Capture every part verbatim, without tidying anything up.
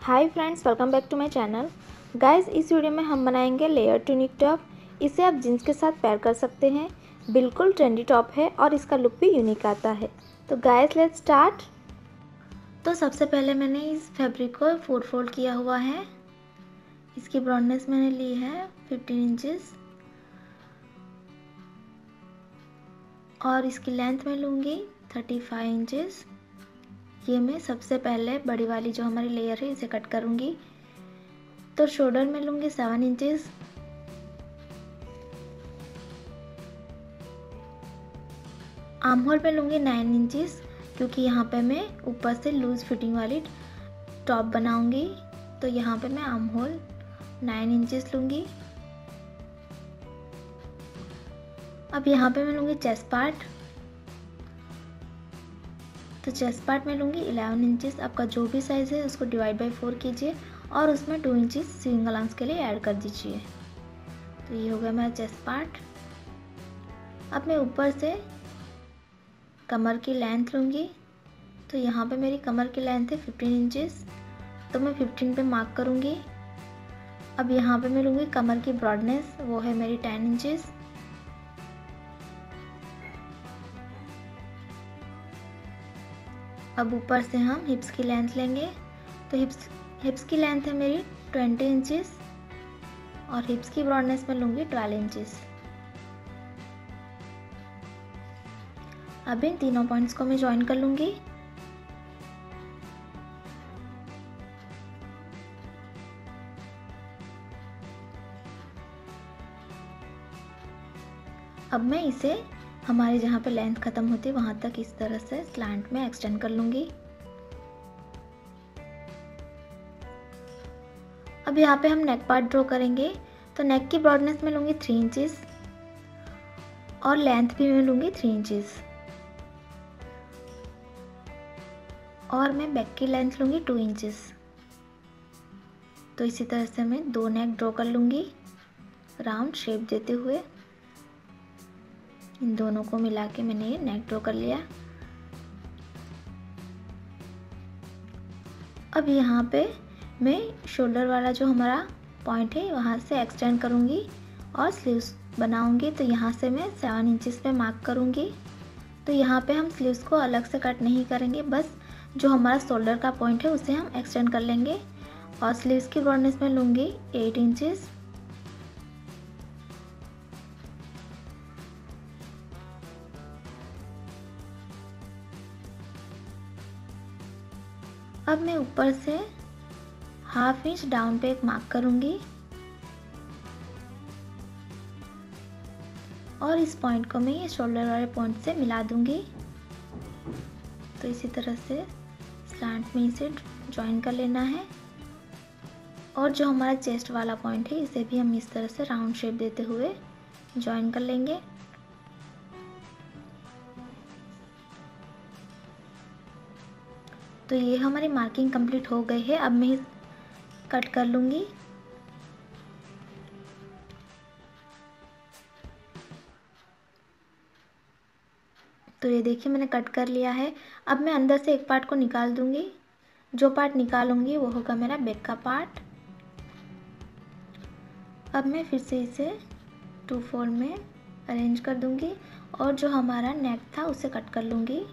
Hi friends, welcome back to my channel. Guys, इस video में हम बनाएंगे लेयर टूनिक टॉप। इसे आप जीन्स के साथ पेयर कर सकते हैं। बिल्कुल ट्रेंडी टॉप है और इसका लुक भी यूनिक आता है। तो गाइस, लेट्स स्टार्ट। तो सबसे पहले मैंने इस फैब्रिक को फोर फोल्ड किया हुआ है। इसकी ब्रॉडनेस मैंने ली है फिफ्टीन इंचेस और इसकी लेंथ मैं लूँगी थर्टी फाइव इंचेस। ये मैं सबसे पहले बड़ी वाली जो हमारी लेयर है इसे कट करूँगी। तो शोल्डर में लूँगी सेवन इंचेस, आर्म होल पे लूँगी नाइन इंचेस, क्योंकि यहाँ पे मैं ऊपर से लूज फिटिंग वाली टॉप बनाऊँगी। तो यहाँ पे मैं आर्म होल नाइन इंचेस लूँगी। अब यहाँ पे मैं लूँगी चेस्ट पार्ट। तो चेस्ट पार्ट में लूँगी इलेवन इंचेस। आपका जो भी साइज़ है उसको डिवाइड बाय फोर कीजिए और उसमें टू इंचेस स्विंग अलाउंस के लिए ऐड कर दीजिए। तो ये हो गया मेरा चेस्ट पार्ट। अब मैं ऊपर से कमर की लेंथ लूँगी। तो यहाँ पे मेरी कमर की लेंथ है फिफ्टीन इंचेस, तो मैं फिफ्टीन पे मार्क करूँगी। अब यहाँ पे मैं लूँगी कमर की ब्रॉडनेस, वो है मेरी टेन इंचेस। अब ऊपर से हम हिप्स की लेंथ लेंगे। तो हिप्स हिप्स की लेंथ है मेरी ट्वेंटी इंचेस और हिप्स की ब्रॉडनेस में लूँगी ट्वेल्व इंचेस। अब इन तीनों पॉइंट्स को मैं ज्वाइन कर लूँगी। अब मैं इसे हमारे जहाँ पे लेंथ ख़त्म होती है वहाँ तक इस तरह से स्लैंट में एक्सटेंड कर लूँगी। अब यहाँ पे हम नेक पार्ट ड्रॉ करेंगे। तो नेक की ब्रॉडनेस में लूँगी थ्री इंचेस और लेंथ भी मैं लूँगी थ्री इंचेस और मैं बैक की लेंथ लूँगी टू इंचेस। तो इसी तरह से मैं दो नेक ड्रॉ कर लूँगी राउंड शेप देते हुए। इन दोनों को मिला के मैंने ये नेक ड्रॉ कर लिया। अब यहाँ पे मैं शोल्डर वाला जो हमारा पॉइंट है वहाँ से एक्सटेंड करूँगी और स्लीव्स बनाऊँगी। तो यहाँ से मैं सेवन इंचेस पे मार्क करूँगी। तो यहाँ पे हम स्लीव्स को अलग से कट नहीं करेंगे, बस जो हमारा शोल्डर का पॉइंट है उसे हम एक्सटेंड कर लेंगे। और स्लीव्स की ब्रॉडनेस में लूँगी एट इंचेस। अब मैं ऊपर से हाफ इंच डाउन पे एक मार्क करूंगी और इस पॉइंट को मैं ये शोल्डर वाले पॉइंट से मिला दूंगी। तो इसी तरह से स्लैंट में इसे ज्वाइन कर लेना है और जो हमारा चेस्ट वाला पॉइंट है इसे भी हम इस तरह से राउंड शेप देते हुए ज्वाइन कर लेंगे। तो ये हमारी मार्किंग कंप्लीट हो गई है। अब मैं कट कर लूँगी। तो ये देखिए मैंने कट कर लिया है। अब मैं अंदर से एक पार्ट को निकाल दूँगी। जो पार्ट निकालूँगी वो होगा मेरा बैक का पार्ट। अब मैं फिर से इसे टू फोल्ड में अरेंज कर दूँगी और जो हमारा नेक था उसे कट कर लूँगी।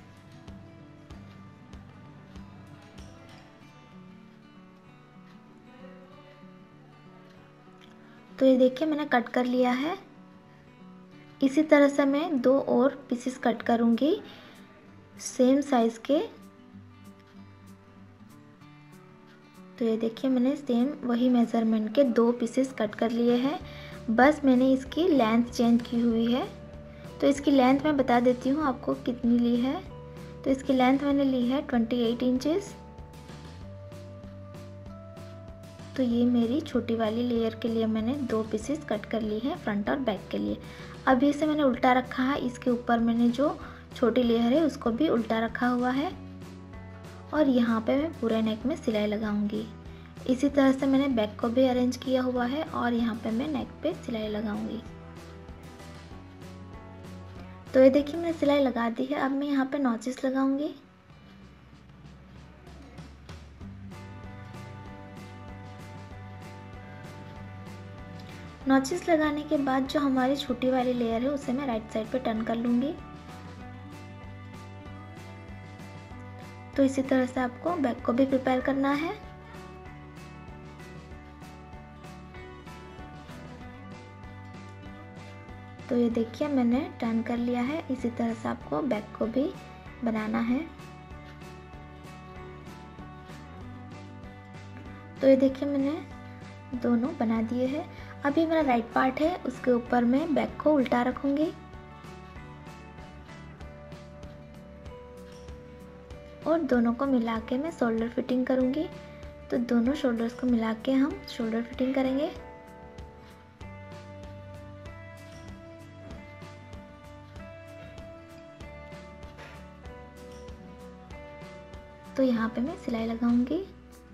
तो ये देखिए मैंने कट कर लिया है। इसी तरह से मैं दो और पीसेस कट करूँगी सेम साइज़ के। तो ये देखिए मैंने सेम वही मेज़रमेंट के दो पीसेस कट कर लिए हैं, बस मैंने इसकी लेंथ चेंज की हुई है। तो इसकी लेंथ मैं बता देती हूँ आपको कितनी ली है। तो इसकी लेंथ मैंने ली है ट्वेंटी एट इंचेस। तो ये मेरी छोटी वाली लेयर के लिए मैंने दो पीसेस कट कर ली है फ्रंट और बैक के लिए। अभी इसे मैंने उल्टा रखा है। इसके ऊपर मैंने जो छोटी लेयर है उसको भी उल्टा रखा हुआ है और यहाँ पे मैं पूरे नेक में सिलाई लगाऊंगी। इसी तरह से मैंने बैक को भी अरेंज किया हुआ है और यहाँ पे मैं नेक पे सिलाई लगाऊंगी। तो ये देखिए मैंने सिलाई लगा दी है। अब मैं यहाँ पे नॉचेस लगाऊंगी। नॉचेस लगाने के बाद जो हमारी छोटी वाली लेयर है उसे मैं राइट साइड पे टर्न कर लूँगी। तो इसी तरह से आपको बैक को भी प्रिपेयर करना है। तो ये देखिए मैंने टर्न कर लिया है। इसी तरह से आपको बैक को भी बनाना है। तो ये देखिए मैंने दोनों बना दिए हैं। अभी मेरा राइट पार्ट है, उसके ऊपर मैं बैक को उल्टा रखूंगी और दोनों को मिला के मैं शोल्डर फिटिंग करूंगी। तो दोनों शोल्डर्स को मिला के हम शोल्डर फिटिंग करेंगे। तो यहाँ पे मैं सिलाई लगाऊंगी।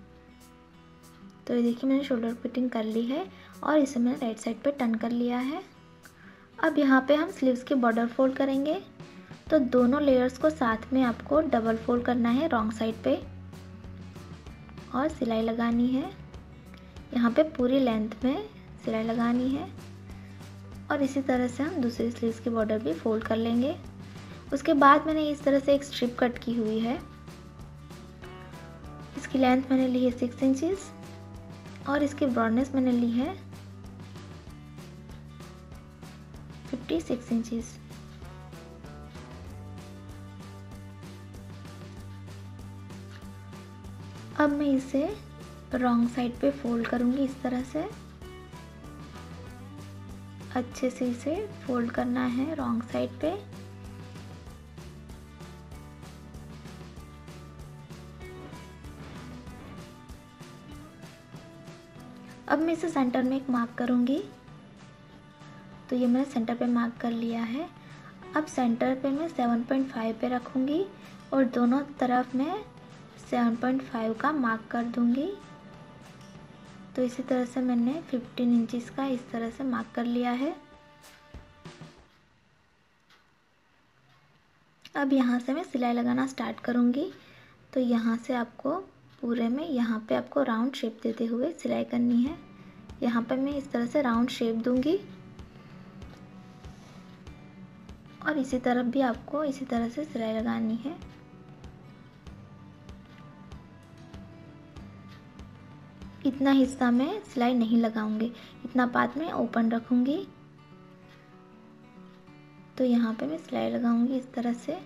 तो ये देखिए मैंने शोल्डर फिटिंग कर ली है और इसे मैंने राइट साइड पे टर्न कर लिया है। अब यहाँ पे हम स्लीव्स की बॉर्डर फोल्ड करेंगे। तो दोनों लेयर्स को साथ में आपको डबल फोल्ड करना है रॉन्ग साइड पे और सिलाई लगानी है। यहाँ पे पूरी लेंथ में सिलाई लगानी है और इसी तरह से हम दूसरी स्लीव्स की बॉर्डर भी फोल्ड कर लेंगे। उसके बाद मैंने इस तरह से एक स्ट्रिप कट की हुई है। इसकी लेंथ मैंने ली है सिक्स इंचेस और इसकी ब्रॉडनेस मैंने ली है फिफ्टी सिक्स इंचेस। अब मैं इसे रॉन्ग साइड पे फोल्ड करूंगी। इस तरह से अच्छे से इसे फोल्ड करना है रॉन्ग साइड पे। अब मैं इसे सेंटर में एक मार्क करूंगी। तो ये मैंने सेंटर पे मार्क कर लिया है। अब सेंटर पे मैं सेवन पॉइंट फाइव पे रखूंगी और दोनों तरफ मैं सेवन पॉइंट फाइव का मार्क कर दूंगी। तो इसी तरह से मैंने फिफ्टीन इंचेस का इस तरह से मार्क कर लिया है। अब यहाँ से मैं सिलाई लगाना स्टार्ट करूंगी। तो यहाँ से आपको पूरे में यहाँ पे आपको राउंड शेप देते हुए सिलाई करनी है। यहाँ पे मैं इस तरह से राउंड शेप दूंगी और इसी तरफ भी आपको इसी तरह से सिलाई लगानी है। इतना हिस्सा मैं सिलाई नहीं लगाऊंगी, इतना पार्ट मैं ओपन रखूंगी। तो यहाँ पे मैं सिलाई लगाऊंगी इस तरह से।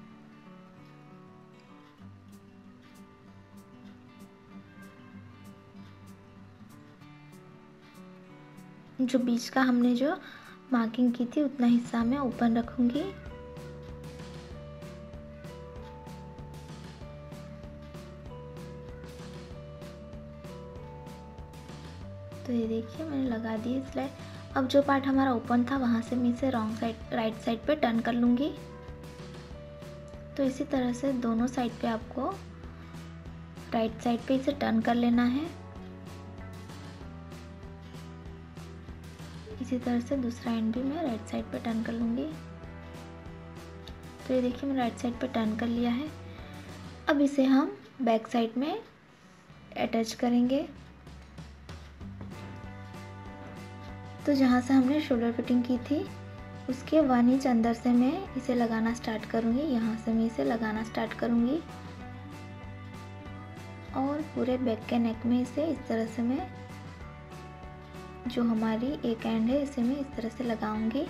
जो बीच का हमने जो मार्किंग की थी उतना हिस्सा मैं ओपन रखूंगी। तो ये देखिए मैंने लगा दी सिलाई। अब जो पार्ट हमारा ओपन था वहां से मैं इसे रॉन्ग साइड राइट साइड पे टर्न कर लूंगी। तो इसी तरह से दोनों साइड पे आपको राइट साइड पे इसे टर्न कर लेना है। इसी तरह से दूसरा एंड भी मैं राइट साइड पे टर्न कर लूँगी। तो ये देखिए मैं राइट साइड पे टर्न कर लिया है। अब इसे हम बैक साइड में अटैच करेंगे। तो जहाँ से हमने शोल्डर फिटिंग की थी उसके वन इंच अंदर से मैं इसे लगाना स्टार्ट करूँगी। यहाँ से मैं इसे लगाना स्टार्ट करूँगी और पूरे बैक के नेक में इसे इस तरह से मैं जो हमारी एक एंड है इसे मैं इस तरह से लगाऊंगी।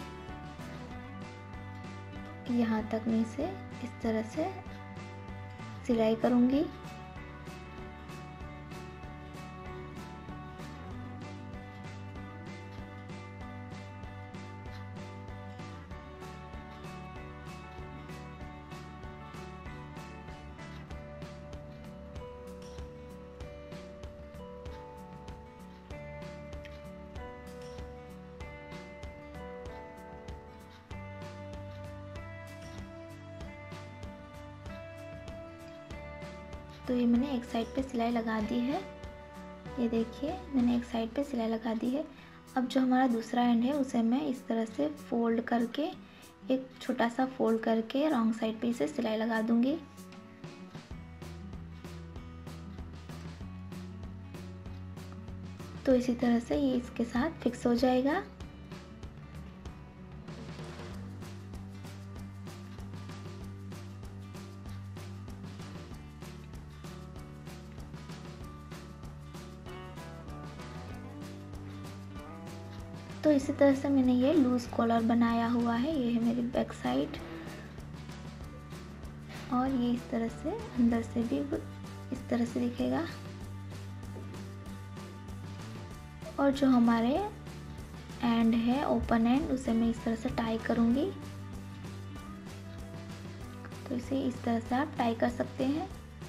यहाँ तक मैं इसे इस तरह से सिलाई करूंगी। तो ये मैंने एक साइड पे सिलाई लगा दी है। ये देखिए मैंने एक साइड पे सिलाई लगा दी है। अब जो हमारा दूसरा एंड है उसे मैं इस तरह से फोल्ड करके एक छोटा सा फोल्ड करके रॉन्ग साइड पे इसे सिलाई लगा दूंगी। तो इसी तरह से ये इसके साथ फिक्स हो जाएगा। तो इसी तरह से मैंने ये लूज कॉलर बनाया हुआ है। ये है मेरी बैक साइड और ये इस तरह से अंदर से भी इस तरह से दिखेगा। और जो हमारे एंड है ओपन एंड, उसे मैं इस तरह से टाई करूँगी। तो इसे इस तरह से आप टाई कर सकते हैं।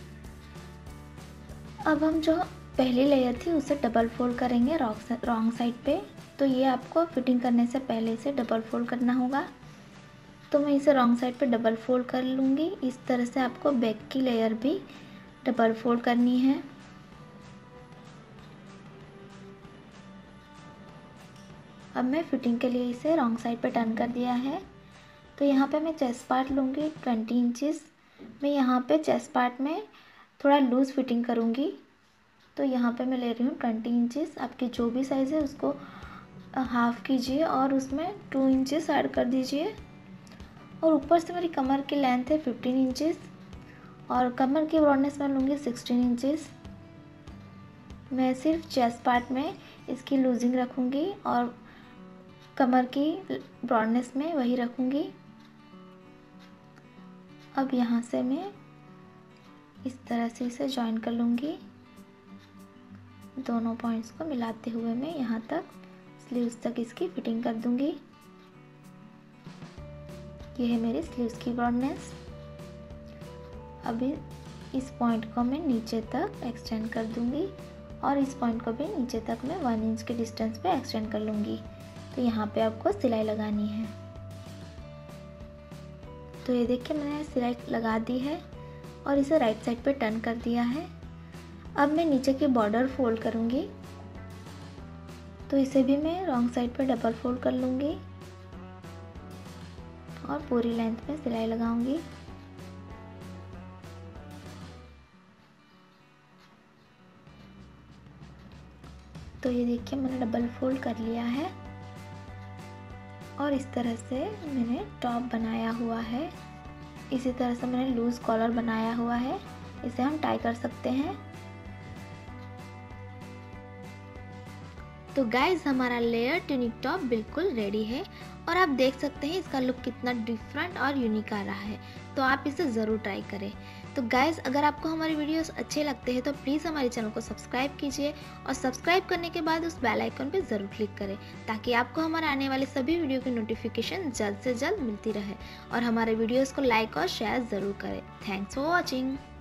अब हम जो पहली लेयर थी उसे डबल फोल्ड करेंगे रॉन्ग साइड पे। तो ये आपको फिटिंग करने से पहले इसे डबल फोल्ड करना होगा। तो मैं इसे रॉन्ग साइड पे डबल फोल्ड कर लूँगी। इस तरह से आपको बैक की लेयर भी डबल फोल्ड करनी है। अब मैं फिटिंग के लिए इसे रॉन्ग साइड पे टर्न कर दिया है। तो यहाँ पे मैं चेस्ट पार्ट लूँगी ट्वेंटी इंचेस। मैं यहाँ पे चेस्ट पार्ट में थोड़ा लूज़ फिटिंग करूँगी। तो यहाँ पे मैं ले रही हूँ ट्वेंटी इंचेस। आपकी जो भी साइज़ है उसको हाफ़ कीजिए और उसमें टू इंचेस ऐड कर दीजिए। और ऊपर से मेरी कमर की लेंथ है फिफ्टीन इंचेस और कमर की ब्रॉडनेस मैं लूँगी सिक्सटीन इंचेस। मैं सिर्फ चेस्ट पार्ट में इसकी लूजिंग रखूँगी और कमर की ब्रॉडनेस में वही रखूँगी। अब यहाँ से मैं इस तरह से इसे जॉइन कर लूँगी। दोनों पॉइंट्स को मिलाते हुए मैं यहाँ तक स्लीव्स तक इसकी फिटिंग कर दूँगी। ये है मेरी स्लीव्स की ब्रॉडनेस। अभी इस पॉइंट को मैं नीचे तक एक्सटेंड कर दूँगी और इस पॉइंट को भी नीचे तक मैं वन इंच के डिस्टेंस पे एक्सटेंड कर लूँगी। तो यहाँ पे आपको सिलाई लगानी है। तो ये देखिए मैंने सिलाई लगा दी है और इसे राइट साइड पे टर्न कर दिया है। अब मैं नीचे की बॉर्डर फोल्ड करूँगी। तो इसे भी मैं रॉन्ग साइड पे डबल फोल्ड कर लूँगी और पूरी लेंथ में सिलाई लगाऊंगी। तो ये देखिए मैंने डबल फोल्ड कर लिया है और इस तरह से मैंने टॉप बनाया हुआ है। इसी तरह से मैंने लूज कॉलर बनाया हुआ है। इसे हम टाई कर सकते हैं। तो गाइज हमारा लेयर ट्यूनिक टॉप बिल्कुल रेडी है और आप देख सकते हैं इसका लुक कितना डिफरेंट और यूनिक आ रहा है। तो आप इसे ज़रूर ट्राई करें। तो गाइज अगर आपको हमारे वीडियोस अच्छे लगते हैं तो प्लीज़ हमारे चैनल को सब्सक्राइब कीजिए और सब्सक्राइब करने के बाद उस बेल आइकन पर ज़रूर क्लिक करें ताकि आपको हमारे आने वाले सभी वीडियो की नोटिफिकेशन जल्द से जल्द मिलती रहे। और हमारे वीडियोज़ को लाइक और शेयर ज़रूर करें। Thanks for watching.